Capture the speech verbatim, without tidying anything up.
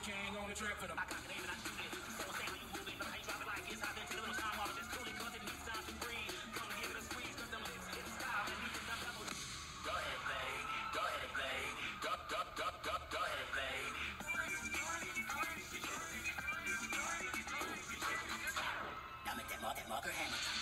king on the track for the. I cock it, aim, and I shoot it. So say when you move it, but I ain't drop it like it's hot. Then take a little time while it's cooling, cause it needs time to breathe. Come and give it a squeeze, cause them lips hit the style. And these are double. Go ahead, play. Go ahead and play. Go, go, go, go, go ahead and play. Now make that mark, that marker hammer time.